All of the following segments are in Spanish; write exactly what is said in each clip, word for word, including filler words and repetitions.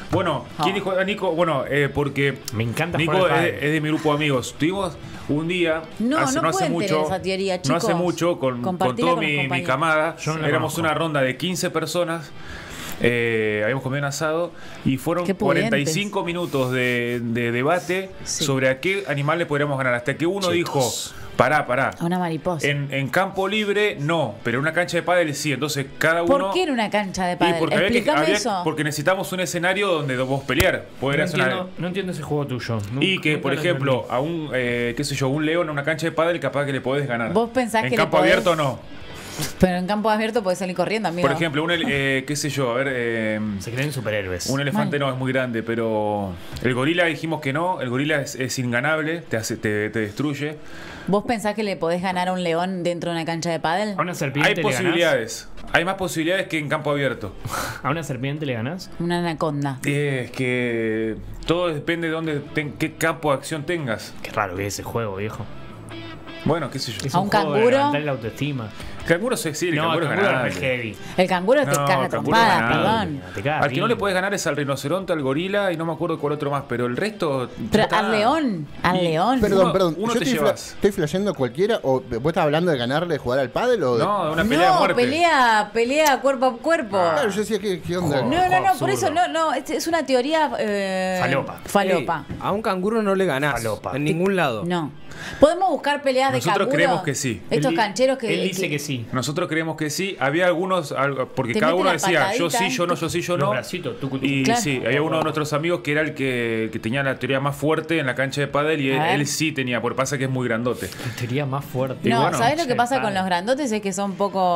Bueno, ¿quién Oh. dijo a Nico? Bueno, eh, porque Me encanta Nico jugar al es, pádel. es de mi grupo de amigos. Tuvimos un día, No, hace, no no hace pueden tener mucho, esa teoría, no chicos. hace mucho, con, con Compartila toda con los mi, mi compañeros. camada, Yo no la éramos conozco. una ronda de quince personas. Eh, habíamos comido un asado y fueron Qué pudientes. cuarenta y cinco minutos de, de debate Sí. sobre a qué animal le podríamos ganar. Hasta que uno Chetos. dijo, pará, pará. A una mariposa. En, en campo libre no, pero en una cancha de pádel sí. Entonces cada ¿Por uno... qué en una cancha de Y pádel? porque, había que- Explícame había- eso. porque necesitamos un escenario donde vos pelear. Poder No hacer una- entiendo, no entiendo ese juego tuyo. Nunca- y que, nunca por lo ejemplo, entendí. a un, eh, qué sé yo, un león a una cancha de pádel capaz que le podés ganar. ¿Vos pensás en que le campo podés- abierto no. Pero en campo abierto podés salir corriendo, amigo. Por ejemplo, un, ele- eh, qué sé yo, a ver, eh, Se creen superhéroes. un elefante Mal. no es muy grande, pero el gorila dijimos que no. El gorila es, es inganable, te hace, te, te destruye. ¿Vos pensás que le podés ganar a un león dentro de una cancha de pádel? ¿A una serpiente Hay le ganás? posibilidades. Hay más posibilidades que en campo abierto. ¿A una serpiente le ganás? Una anaconda. Es que todo depende de dónde ten- qué campo de acción tengas. Qué raro que es ese juego, viejo. Bueno, qué sé yo. Es ¿A un un juego de canguro? levantar la autoestima. Canguro se sí, el No, canguro el es canguro es ganable. re heavy. El canguro te No, caga el canguro trompadas, es ganable. perdón. Te caga Al que no bien. le puedes ganar es al rinoceronte, al gorila y no me acuerdo cuál otro más, pero el resto. ya Pero está. al león, al Y- león. Perdón, Uno- perdón. uno ¿Yo te estoy, fla- llevas. estoy flasheando cualquiera? ¿O vos estás hablando de ganarle, jugar al pádel? O de... No, de una pelea a No, muerte. pelea, pelea cuerpo a cuerpo. Claro, yo decía, ¿qué, qué onda? Joder. No, no, no, Absurdo. por eso no, no, es, es una teoría eh, Falopa. Falopa. Ey, a un canguro no le ganás. Falopa. En ningún lado. No. ¿Podemos buscar peleas de Nosotros canguro? creemos que sí. Estos Él di- cancheros que. Él dice que sí. Nosotros creemos que sí. Había algunos, algo- porque Te cada mete uno la decía yo patadita, sí, yo no, yo sí, yo Los no. bracitos, tucu, tucu. Y Claro. sí, había uno de nuestros amigos que era el que, que tenía la teoría más fuerte en la cancha de pádel y él, A ver. él sí tenía, porque pasa que es muy grandote. La teoría más fuerte. No, bueno, ¿sabes lo que che, pasa padre. con los grandotes? Es que son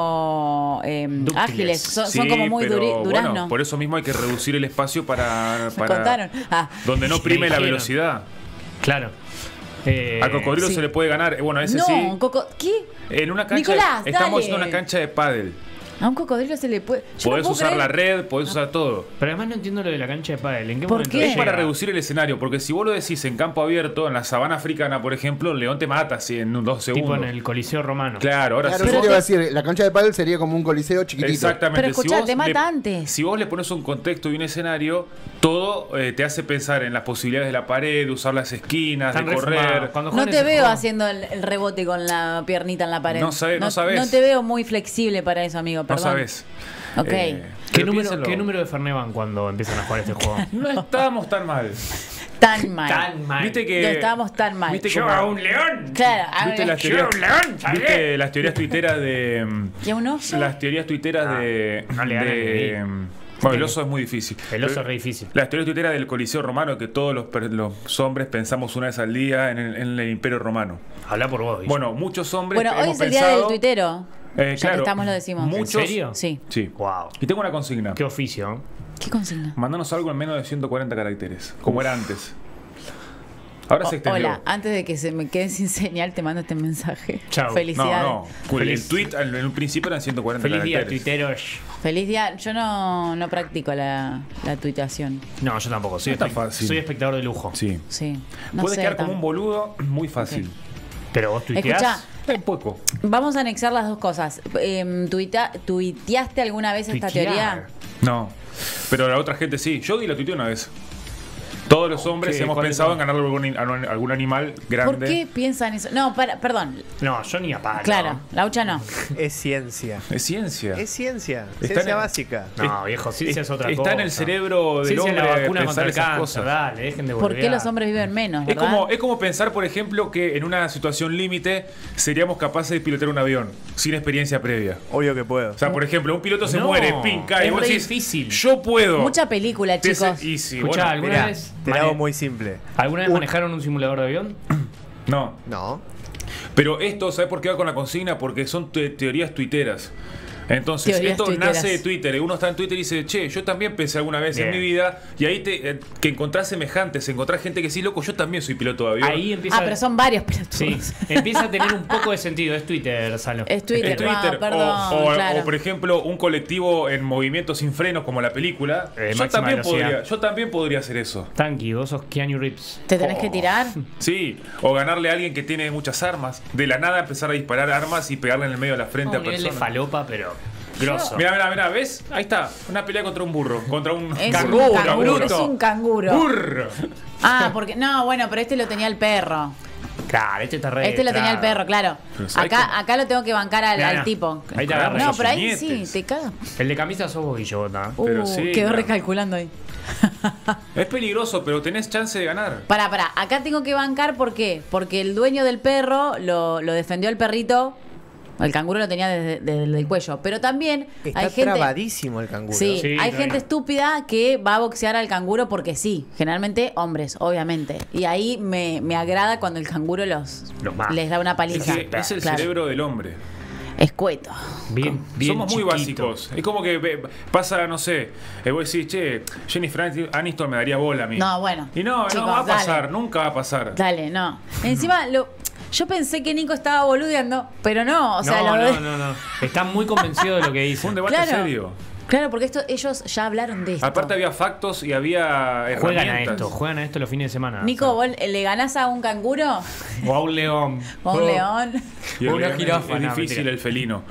poco eh, Dúctiles. ágiles. Son, Sí, son como muy pero, duri- durazno. bueno, por eso mismo hay que reducir el espacio para, Me para contaron. Ah, donde no Me prime la dijeron. velocidad. Claro. Eh, Al cocodrilo sí. se le puede ganar. Eh, Bueno, ese no, sí. un coco. ¿Qué? En una cancha. Nicolás, estamos dale. en una cancha de pádel. A un cocodrilo se le puede. Yo no Podés puedo usar creer- la red, podés usar todo. Pero además no entiendo lo de la cancha de pádel. ¿En qué ¿Por momento qué? Es llega? para reducir el escenario, porque si vos lo decís en campo abierto, en la sabana africana, por ejemplo, el león te mata así en un dos Tipo segundos. en el Coliseo Romano. Claro, ahora Claro, si eso vos- te iba a decir, la cancha de pádel sería como un coliseo chiquitito. Exactamente. Pero si escuchá, vos te mata le- antes. Si vos le pones un contexto y un escenario, todo eh, te hace pensar en las posibilidades de la pared, de usar las esquinas, Están de correr. refumados. Cuando No juegan te ese veo juego- haciendo el, el rebote con la piernita en la pared. No sabe- no sabés. No te veo muy flexible para eso, amigo. No Perdón. sabes. Ok. Eh, ¿Qué pero número, piénselo. ¿Qué número de Fernet van cuando empiezan a jugar este juego? No estábamos tan mal. Tan mal. Tan mal. Viste que. No estábamos tan mal. ¿Viste Yo como- a un león. Claro, a ¿Viste ver, las Yo teorías, un león, ¿sabés? ¿Viste las teorías tuiteras de. ¿y a un oso? Las teorías tuiteras Ah, de. no le ganan de ni. bueno, el oso es muy difícil. El oso Pero es re difícil. Las teorías tuiteras del Coliseo Romano, que todos los, per- los hombres pensamos una vez al día en el, en el Imperio Romano. Habla por vos. Guille. Bueno, muchos hombres. Bueno, hoy hemos es el día pensado- del tuitero. Eh, ya claro, que estamos, lo decimos. muchos- ¿En serio? Sí. Sí. Wow. Y tengo una consigna. Qué oficio. ¿eh? ¿Qué consigna? Mandanos algo en menos de ciento cuarenta caracteres, como era antes. Ahora se O- extendió. hola, antes de que se me quede sin señal, te mando este mensaje. Chau. No, Felicidades. no. El Feliz- tweet al- en un principio eran ciento cuarenta Feliz día, caracteres. tuiteros. Feliz día. Yo no, no practico la, la tuitación. No, yo tampoco. Soy, No está espect- fácil. soy espectador de lujo. Sí. Sí. No Puedes sé, quedar como tam- un boludo muy fácil. Pero vos tuiteás. Escuchá, Un poco. vamos a anexar las dos cosas. Eh, tuita- ¿Tuiteaste alguna vez esta Tuitear. teoría? No. Pero la otra gente sí. Yo di la tuiteé una vez. Todos los hombres ¿Qué? hemos ¿Cuál pensado es? en ganarle algún, a algún animal grande. ¿Por qué piensan eso? No, para, perdón. No, yo ni a palo. Claro, Laucha no. Es ciencia. Es ciencia. Es ciencia. Está Ciencia en- básica. No, viejo, ciencia es, otra Está cosa. en el cerebro del Ciencia es hombre la vacuna contra pensar el esas cáncer. cosas. Dale, dejen de ¿Por qué boludear. los hombres viven menos? Es ¿verdad? como, es como pensar, por ejemplo, que en una situación límite seríamos capaces de pilotar un avión sin experiencia previa. Obvio que puedo. O sea, por ejemplo, un piloto se No, muere, pin, cae, es y vos re decís, difícil. yo puedo. Mucha película, Te- chicos. Y sí, Escuchá, bueno, ¿alguna Mirá, vez, te la mane- hago muy simple. ¿alguna vez Un- manejaron un simulador de avión? no. No. Pero esto, ¿sabes por qué va con la consigna? Porque son te- teorías tuiteras. Entonces, Teorías esto tuiteras. nace de Twitter. Y uno está en Twitter y dice, che, yo también pensé alguna vez Bien. en mi vida. Y ahí te, eh, que encontrás semejantes, encontrás gente que sí, loco, yo también soy piloto de avión. Ahí empieza. Ah, pero son varios pelotudos. Sí, empieza a tener un poco de sentido. Es Twitter, Salo. Es Twitter, En Twitter. ah, perdón, o, o- claro. o, por ejemplo, un colectivo en movimiento sin frenos, como la película. Eh, yo, máxima también velocidad. podría, yo también podría hacer eso. Tanky, vos sos Keanu Reeves. ¿Te tenés que Oh. tirar? Sí, o ganarle a alguien que tiene muchas armas. De la nada empezar a disparar armas y pegarle en el medio de la frente Un a nivel de personas. falopa, pero. Grosso. Mira, mira, mira, ¿ves? Ahí está, una pelea contra un burro, contra un Es Canguro, un canguro. bruto. Es un canguro. burro. Ah, porque. No, bueno, pero este lo tenía el perro. Claro, este está re. Este lo tenía el perro, claro. Pero ¿sabes Acá, cómo? acá lo tengo que bancar al, Mirá, al mirá. tipo. Ahí te agarra. No, Los pero ahí puñetes. sí, te cagas. El de camisa sos vos, Guillota. Uh, Pero sí, quedó claro. recalculando ahí. Es peligroso, pero tenés chance de ganar. Pará, pará. Acá tengo que bancar, ¿por qué? Porque el dueño del perro lo, lo defendió al perrito. El canguro lo tenía desde, desde el cuello. Pero también Está hay gente. trabadísimo el canguro. Sí, Sí, hay está gente bien. estúpida que va a boxear al canguro porque sí. Generalmente hombres, obviamente. Y ahí me, me agrada cuando el canguro los, Los mata. les da una Es, paliza. que es el Claro. cerebro del hombre. Escueto. Bien, bien. Somos muy chiquito. básicos. Es como que ve- pasa, no sé, eh, vos decís, che, Jennifer Aniston me daría bola a mí. No, bueno. Y no, Chicos, no va a dale. pasar, nunca va a pasar. Dale, no. Encima, lo, yo pensé que Nico estaba boludeando, pero no. O sea, no, lo no, de- no, no. Está muy convencido de lo que Fue dice. un debate Claro. serio. Claro, porque esto, ellos ya hablaron de esto. Aparte había factos y había Juegan a herramientas. esto, juegan a esto los fines de semana. Nico, ¿vos le ganás a un canguro O a un león. o a un Oh. león? Y el Una león es- jirafa, es no, difícil mentira. el felino.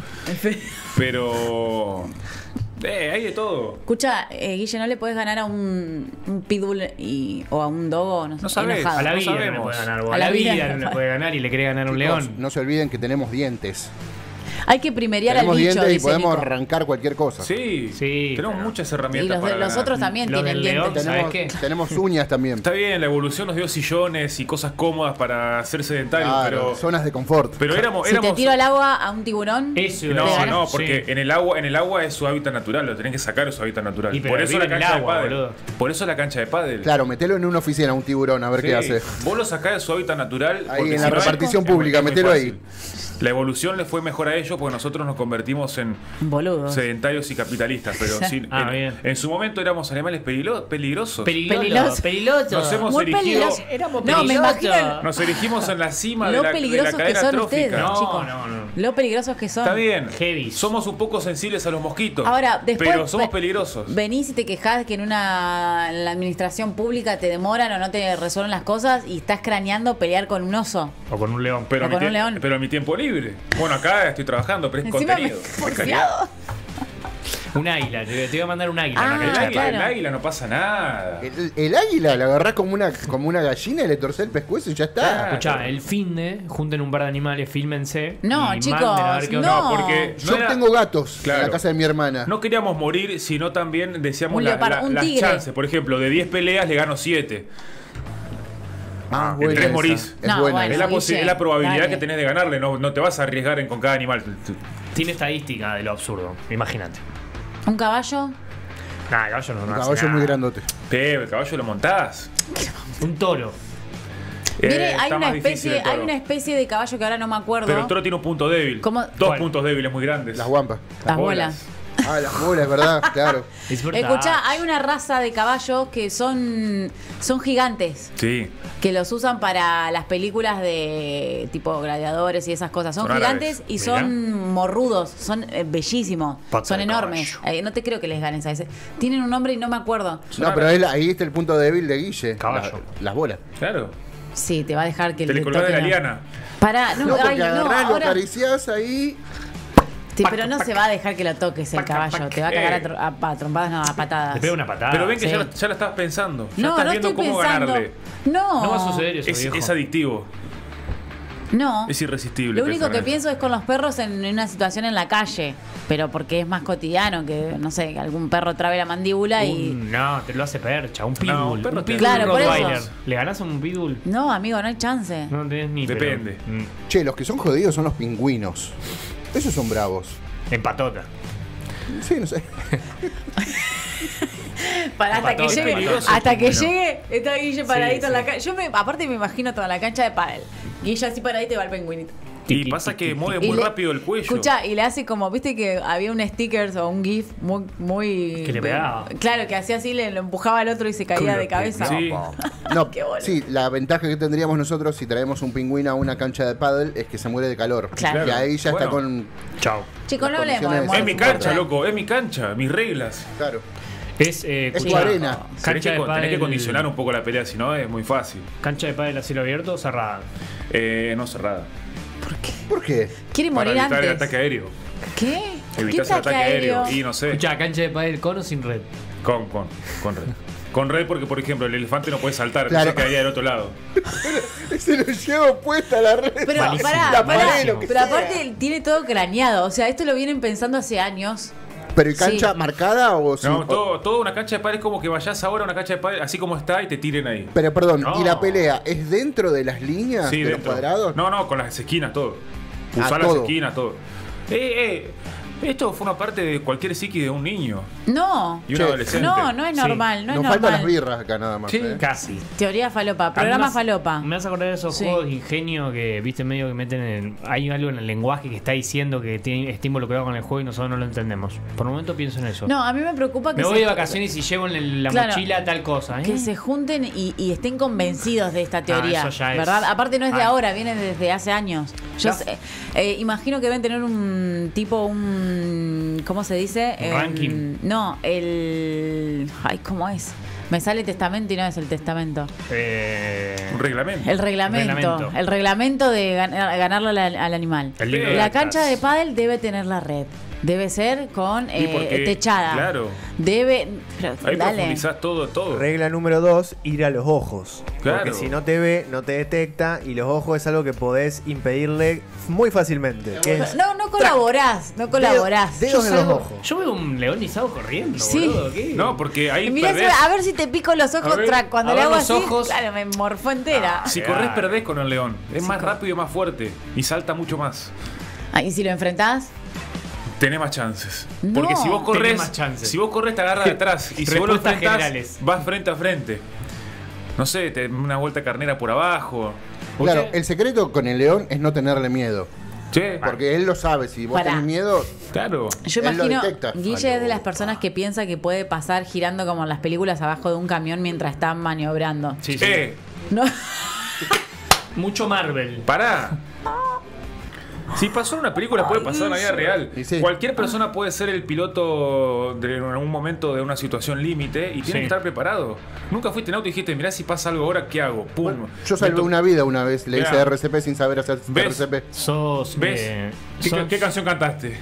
Pero... Eh, hay de todo. Escucha, eh, Guille, ¿no le podés ganar a un, un pitbull y, o a un dogo? No, No sabés. enojado? A la No vida no le sabemos. puede ganar. vos. A A la la vida vida no no le puede. puede ganar y le quiere ganar a un Chicos, león. no se olviden que tenemos dientes. Hay que primerear Tenemos al bicho, dientes y dice podemos Nico. arrancar cualquier cosa. Sí, Sí, tenemos pero- muchas Y herramientas los, de- para los ganar. otros también Los tienen del león, dientes. ¿sabes Tenemos, qué? tenemos uñas también. Está bien, la evolución nos dio sillones y cosas cómodas para hacer sedentarios, Claro, pero, zonas de confort. pero éramos... Si te éramos tiro al agua a un tiburón, Eso iba a No, decir. no, Sí. porque en el agua, en el agua es su hábitat natural, lo tenés que sacar de su hábitat natural. Y pero Por eso vive la en el cancha agua, de pádel. boludo. Por eso la cancha de pádel. Claro, metelo en una oficina, un tiburón, a ver Sí, qué hace. Vos lo sacás de su hábitat natural. Ahí porque en si la no es- repartición es muy- pública, es muy metelo fácil. ahí. La evolución les fue mejor a ellos porque nosotros nos convertimos en boludo. sedentarios y capitalistas. Pero sí, Ah, en, bien. en su momento éramos animales perilo- peligrosos. Peligroso. Peligroso. Peligroso. Nos hemos Muy erigido. peligroso. Éramos No, me peligrosos. imagino Nos erigimos en la cima de lo la, de la peligrosos que cadena son trófica. ustedes, No, chicos. no, no. Lo peligrosos que son. Está bien. Heavy. Somos un poco sensibles a los mosquitos. Ahora, después. pero somos ve- peligrosos. Venís y te quejás que en una en la administración pública te demoran o no te resuelven las cosas y estás craneando pelear con un oso. O con un león. Pero, O mi con un tie- león. pero en mi tiempo libre. Bueno, acá estoy trabajando, pero es Encima me contenido. he Es calidad. porfiado. Un águila. Te te voy a mandar un águila. Ah, a la El cancha de águila, pádel. el claro. águila no pasa nada. El, el águila la agarrás como una, como una gallina y le torcés el pescuezo y ya está. Claro. Escuchá, el fin de junten un par de animales, fílmense. No, y chicos, manden a ver qué onda. no. No, porque Yo no era- tengo gatos en Claro. la casa de mi hermana. no queríamos morir, sino también decíamos Un la- leopardo, la- un las tigre. chances. Por ejemplo, de diez peleas le gano siete. Ah, en buena tres esa. morís. Es No, buena. bueno. es, la Guille, posi- es la probabilidad dale. que tenés de ganarle. No, no te vas a arriesgar en, con cada animal. Tiene estadística de lo absurdo. Imagínate. ¿Un caballo? Nah, el caballo no, no Un hace caballo nada. muy grandote. Pe, el caballo lo montás. Un toro. Mire, Eh, hay está una más difícil especie, el toro. hay una especie de caballo que ahora no me acuerdo. Pero el toro tiene un punto débil. ¿Cómo? Dos ¿Cuál? puntos débiles muy grandes. Las guampas. Las bolas. Ah, las bolas, ¿verdad? Claro. Es verdad. Escucha, hay una raza de caballos que son, son gigantes, Sí. que los usan para las películas de tipo gladiadores y esas cosas. Son, Son gigantes árabes. y Mirá. son morrudos, son eh, bellísimos, Pata son de enormes. caballo. Eh, no te creo que les ganes a ese. Tienen un nombre y no me acuerdo. No, pero ahí, ahí está el punto débil de Guille. Caballo. La- las bolas. Claro. Sí, te va a dejar que Te le colgás de toquen la a- liana. Pará, no, No, porque ay, no, agarrás, lo ahora- acariciás ahí. Sí, pero no se va a dejar que lo toques el Pac, caballo. pac. Te va a cagar a, Eh. tro- a, a trompadas, no, a patadas. Le pega una patada. Pero ven que sí. ya, la- ya la estabas pensando. Ya No, estás no viendo estoy cómo pensando. ganarle. No. No va a suceder eso, Es, viejo. es adictivo. No. Es irresistible. Lo único pensar que en eso. pienso es con los perros en una situación en la calle. Pero porque es más cotidiano que, no sé, que algún perro trabe la mandíbula y. Un- no, te lo hace percha. Un pitbull. No, un perro un te- pitbull Claro, por eso. Rottweiler. ¿Le ganás a un pitbull? No, amigo, no hay chance. No tenés ni Depende. pero- Mm, Che, los que son jodidos son los pingüinos. Esos son bravos. en patota. Sí, no sé. Para hasta que Patón, llegue. peligroso, Hasta que bueno. llegue, está Guille paradito Sí, en la sí. calle. Yo me, aparte me imagino toda la cancha de pádel. Guille así paradito y va el pingüinito. Y pasa que mueve Y muy le- rápido el cuello. Escucha, y le hace como, viste que había un sticker o un GIF muy, muy. Que le pegaba. Claro, que hacía así, le lo empujaba al otro y se caía Culo de cabeza. Sí. No, Qué bola. sí, la ventaja que tendríamos nosotros si traemos un pingüino a una cancha de pádel es que se muere de calor. Claro. Y ahí ya Bueno. está con. Chao. Chicos, no Las hablemos de condiciones- muerte Es mi súper cancha, bien. loco. Es mi cancha. Mis reglas. Claro. Es, eh, Es tu escuchá, arena. Tenés Cancha que, de con- tenés que pádel- condicionar un poco la pelea, si no es muy fácil. Cancha de pádel a cielo abierto o cerrada. Eh, no cerrada. ¿Por qué? Quiere Para morir evitar el antes. ataque aéreo. ¿Qué? Evitás ¿Qué el ataque ataque aéreo. aéreo? Y no sé. Escucha, cancha de pádel con o sin red. Con, con, con red. Con red porque, por ejemplo, el elefante no puede saltar, Claro. entonces quedaría del otro lado. Se lo llevo puesta la red. Pero Malísimo. pará, La pará, pared, lo que pero sea. aparte tiene todo craneado. O sea, esto lo vienen pensando hace años. ¿Pero y cancha Sí. marcada o sí? No, todo, todo una cancha de pádel es como que vayas ahora a una cancha de pádel así como está y te tiren ahí. Pero perdón, No. ¿y la pelea es dentro de las líneas Sí, de dentro. los cuadrados? No, no, con las esquinas, todo. Ah, Usar las todo. esquinas, todo. Eh, eh. Esto fue una parte de cualquier psiqui de un niño No. y un Che, adolescente. No, no es Sí. normal, no es Nos faltan las normal. birras acá nada más. Sí. ¿eh? Casi. Teoría falopa, programa A mí me falopa. hace- Me hace acordar de esos Sí. juegos de ingenio que, viste, medio que meten en. Hay algo en el lenguaje que está diciendo que tiene, está involucrado con el juego y nosotros no lo entendemos. Por un momento pienso en eso. No, a mí me preocupa que Me voy se, de vacaciones y llevo en el- la Claro. mochila tal cosa. ¿eh? que se junten y, y estén convencidos de esta teoría, eso ya es- ¿verdad? Aparte no es de Ah. ahora, viene desde hace años. Yo Ya. sé- eh, imagino que deben tener un tipo, un... ¿Cómo se dice? Un Eh, ranking. No, el... Ay, ¿cómo es? Me sale testamento y no es el testamento. Eh, Un reglamento. El reglamento. Reglamento. El reglamento de gan- ganarle al, al animal. El libro de La actas. cancha de pádel debe tener la red. Debe ser con Y eh, porque, techada. claro. Debe... pero, Ahí dale. profundizás todo, todo. Regla número dos, ir a los ojos. Claro. Porque si no te ve, no te detecta y los ojos es algo que podés impedirle muy fácilmente. Que es No, no colaborás, no colaborás. dedos en los salgo- ojos. Yo veo un león izado corriendo, Sí. boludo. ¿Qué? No, porque ahí Mirá, perdés. a ver si te pico los ojos A ver, track. Cuando a le ver hago los así, ojos. claro, me morfó entera. Si Claro. corres, perdés con el león. Es más rápido y más fuerte. Y salta mucho más. Ah, ¿y si lo enfrentás? Tenés más chances. No. Porque si vos corres, Tenés más chances. si vos corres te agarra de atrás. Y si vos lo Respuestas enfrentás, generales. vas frente a frente. No sé, te, una vuelta carnera por abajo. Claro, Usted- el secreto con el león es no tenerle miedo. Che, Porque él lo sabe, si vos Pará. tenés miedo, claro. Yo Él lo imagino, detecta. Guille es de las personas que piensa que puede pasar girando como en las películas abajo de un camión mientras están maniobrando. Sí, sí. Eh, No, Mucho Marvel. pará. Si pasó en una película, puede pasar en la vida real. Y sí. Cualquier persona puede ser el piloto de, en algún momento de una situación límite y tiene Sí. que estar preparado. Nunca fuiste en auto y dijiste, mirá si pasa algo ahora, ¿qué hago? Pum. yo salvé Me to- una vida una vez, le hice Mirá. R C P sin saber hacer ¿Ves? R C P. Sos. ¿Ves? eh, ¿Qué, sos, qué canción cantaste?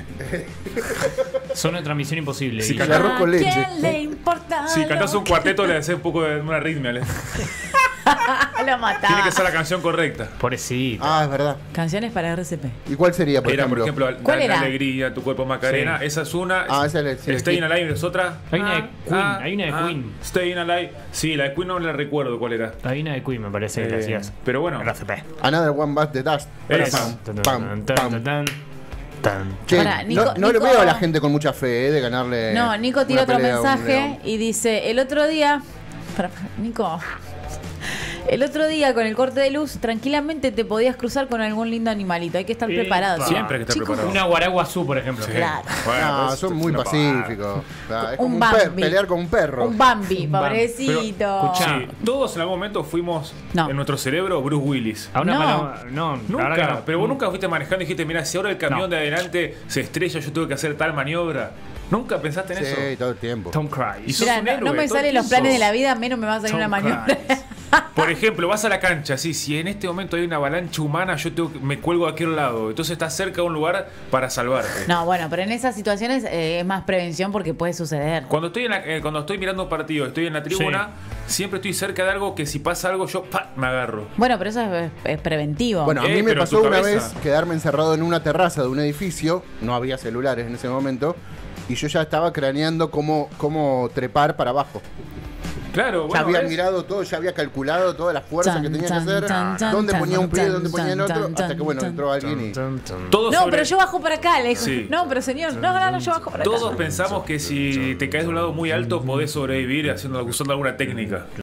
sos nuestra misión imposible. Sí, Guille. El arroz con ¿a leche. quién le importa? Si cantás lo un cuarteto, le haces un poco de una arritmia. le- que- Lo mataba. Tiene que ser la canción correcta. Pobrecito. Ah, es verdad. Canciones para R C P. ¿Y cuál sería, por Era, por ejemplo? ejemplo, ¿Cuál Dale era? Alegría, Tu Cuerpo Macarena. Sí. Esa es una. Ah, esa es la- sí, Staying sí. Alive es otra. Hay una de Ah, Queen, ah, hay una de ah, Queen. Staying Alive. Sí, la de Queen no la recuerdo cuál era. Hay una de Queen, me parece que Eh, la hacías. pero bueno. R C P. Another One Bust the Dust. Para Esa. pam, Tan, pam, tan, pam. tan, tan, tan. Che, Pará, Nico- no, no le Nico- veo a la gente con mucha fe eh, de ganarle. No, Nico tira una otro pelea a un mensaje león. y dice, el otro día... Pará, pará, Nico... El otro día con el corte de luz, tranquilamente te podías cruzar con algún lindo animalito. Hay que estar Epa. preparado. Siempre hay que estar Chicos, preparado. Una guaraguazú, por ejemplo. Sí. Claro. Bueno, No, pues, son muy una pacíficos. O sea, es Un como un per- Bambi. pelear con un perro. Un Bambi, Un Bambi. pobrecito. Pero, escuchá, Sí, todos en algún momento fuimos No. en nuestro cerebro Bruce Willis. A una No. palabra. No, la Nunca, verdad que no. pero vos nunca fuiste manejando y dijiste, mira, si ahora el camión No. de adelante se estrella, yo tengo que hacer tal maniobra. Nunca pensaste en Sí, eso. todo el tiempo. Tom Cruise. Y sos Mira, un no, héroe, no me todo el salen los tiempo. planes de la vida, menos me va a salir Tom una maniobra. Cruise. Por ejemplo, vas a la cancha, sí, si en este momento hay una avalancha humana, yo tengo que- me cuelgo de aquel lado. Entonces estás cerca de un lugar para salvarte. No, bueno, pero en esas situaciones eh, es más prevención porque puede suceder. Cuando estoy, en la- eh, cuando estoy mirando un partido, estoy en la tribuna, siempre estoy cerca de algo que si pasa algo, yo ¡pa! Me agarro. Bueno, pero eso es, es preventivo. Bueno, a Eh, mí me pero pasó tu una cabeza. vez quedarme encerrado en una terraza de un edificio, no había celulares en ese momento, y yo ya estaba craneando cómo, cómo trepar para abajo. Claro, Ya bueno. había ¿ves? mirado todo, ya había calculado todas las fuerzas Chan, que tenía que chan, hacer, chan, chan, dónde chan, ponía un pie, chan, dónde ponía el chan, otro, chan, hasta que bueno, chan. entró alguien y... Todos No, sobre- pero yo bajo para acá, le dijo. Sí. No, pero señor, no, no, no, yo bajo para acá. Todos pensamos que si te caes de un lado muy alto podés sobrevivir haciendo, usando alguna técnica.